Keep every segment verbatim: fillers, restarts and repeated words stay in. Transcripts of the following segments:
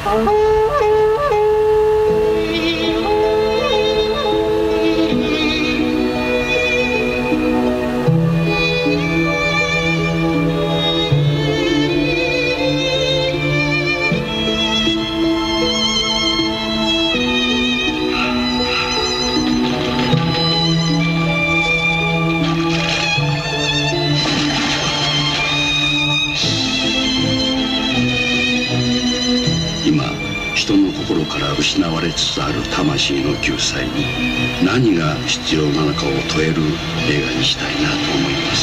失われつつある魂の救済に何が必要なのかを問える映画にしたいなと思います。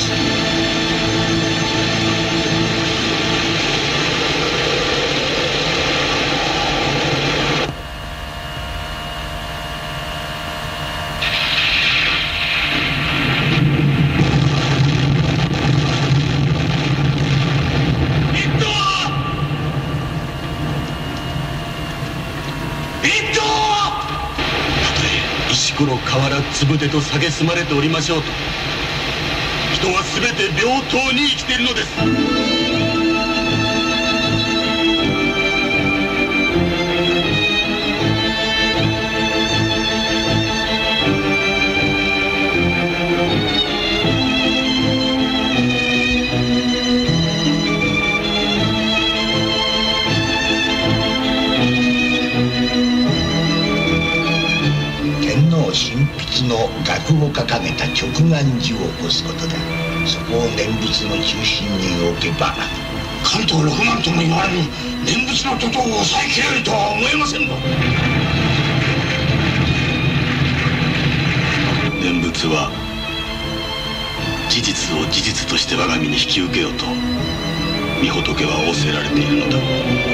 河原つぶてと蔑まれておりましょうと、人は全て平等に生きているのです。 神筆の額を掲げた直眼寺を起こすことだ。そこを念仏の中心に置けば、 関東六万とも言われる念仏の徒党を抑えきれるとは思えませんぞ。 念仏は事実を事実として我が身に引き受けようと御仏は仰せられているのだ。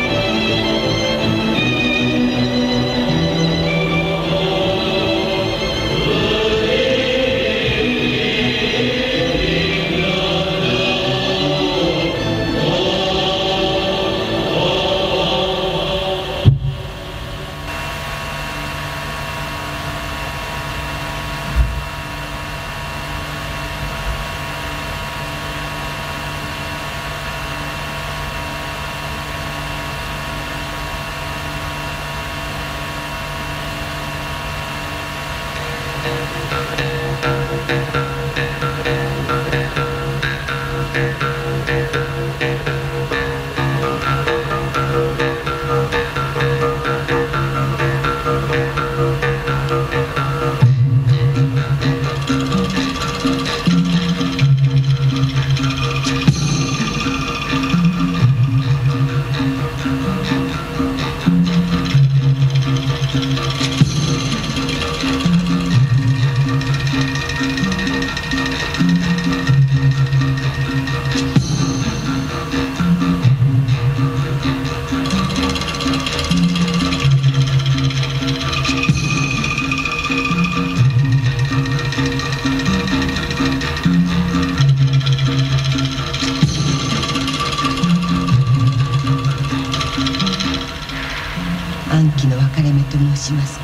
しますか。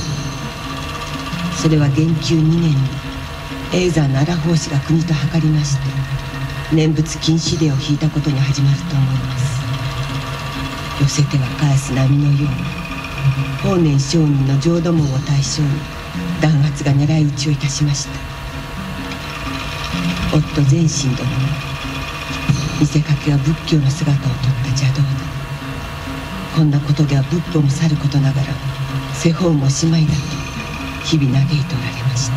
それは元久にねんに叡山奈良法師が国と諮りまして念仏禁止令を引いたことに始まると思います。寄せては返す波のように法然上人の浄土門を対象に弾圧が狙い撃ちをいたしました。夫善信殿も見せかけは仏教の姿をとった邪道だ。こんなことでは仏法もさることながら世法もおしまいだと日々嘆いておられました。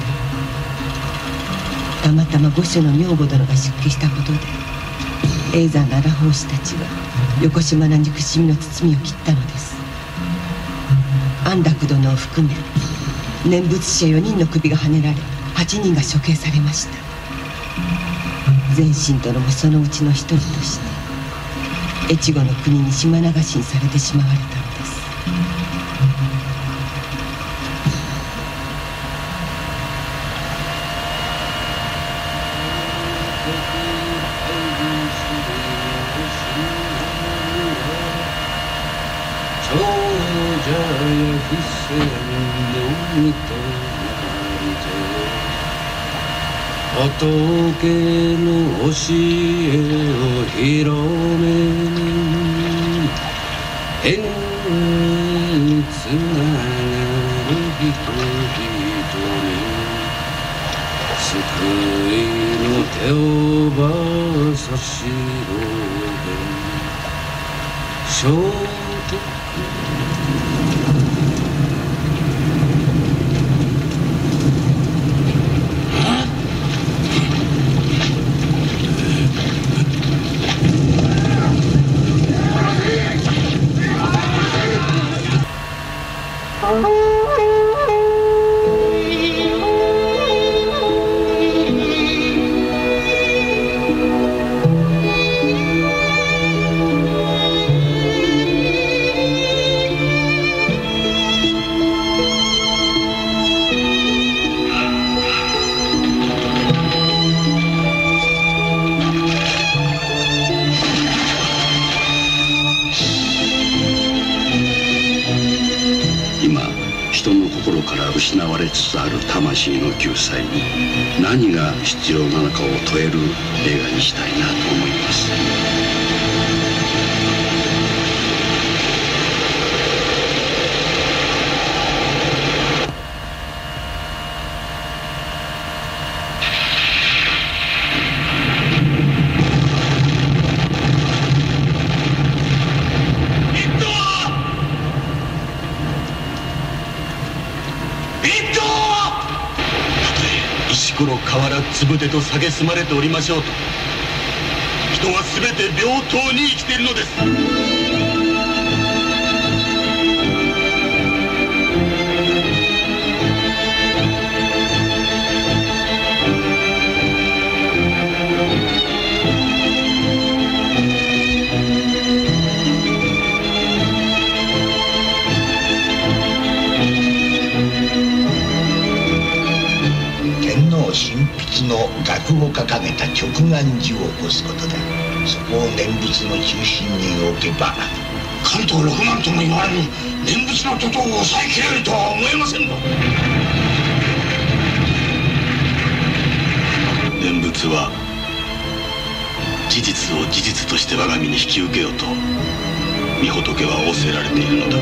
たまたま御所の女房殿が出家したことで叡山奈良法師たちは横島な憎しみの包みを切ったのです。安楽殿を含め念仏者よにんの首がはねられはちにんが処刑されました。善信殿もそのうちの一人として越後の国に島流しにされてしまわれたのです。 仏の教えを広めに縁につながる人々に救いの手をば差し伸べ聖徳失われつつある魂の救済に何が必要なのかを問える映画にしたいなと思います。 この瓦つぶてと蔑まれておりましょうと、人は全て平等に生きているのです。 神筆の額を掲げた直眼寺を起こすことだ。そこを念仏の中心に置けば関東六万とも言われる念仏の徒党を抑えきれるとは思えませんが。 念仏は事実を事実として我が身に引き受けようと御仏は仰せられているのだ。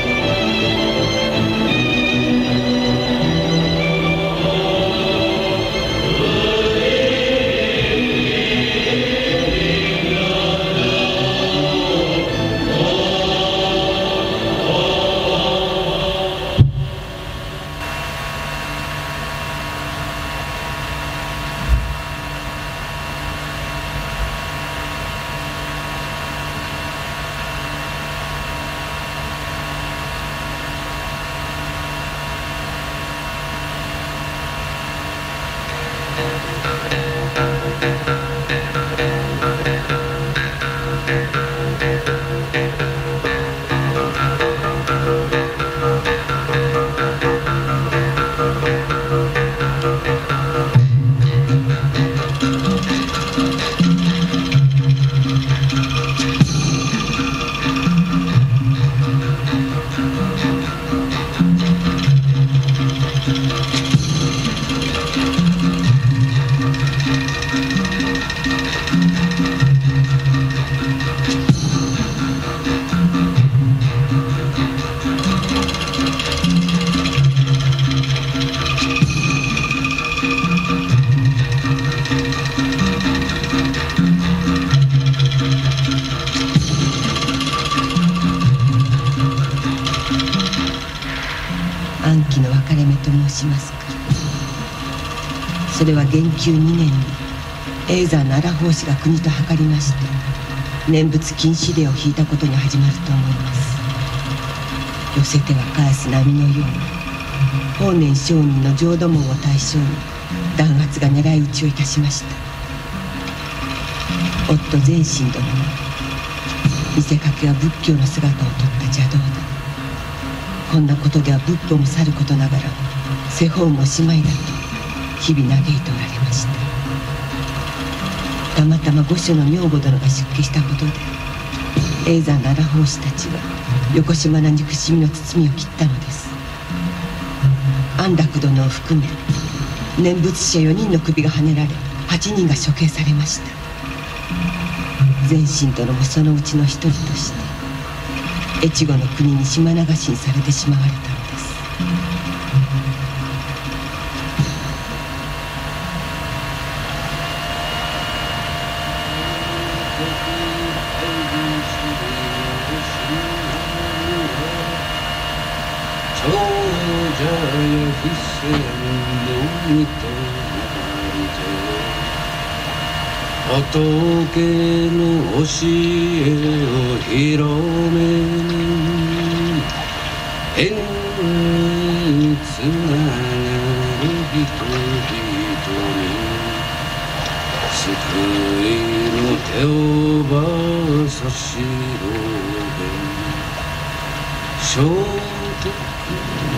安喜の分かれ目と申しますか。それは元久にねんに叡山の荒法師が国と諮りまして念仏禁止令を引いたことに始まると思います。寄せては返す波のように法然上人の浄土門を対象に弾圧が狙い撃ちをいたしました。夫善信殿も見せかけは仏教の姿をとった邪道だ、こんなことでは仏法もさることながら世法もおしまいだと日々嘆いておられました。たまたま御所の女房殿が出家したことで叡山の荒法師たちが横島な憎しみの包みを切ったのです。安楽殿を含め念仏者よにんの首がはねられはちにんが処刑されました。善信殿もそのうちの一人として越後の国に島流しにされてしまわれたのです。 長者や非戦のみと仏の教えを広めに縁につながる人々に救いの手をば差し伸べ聖徳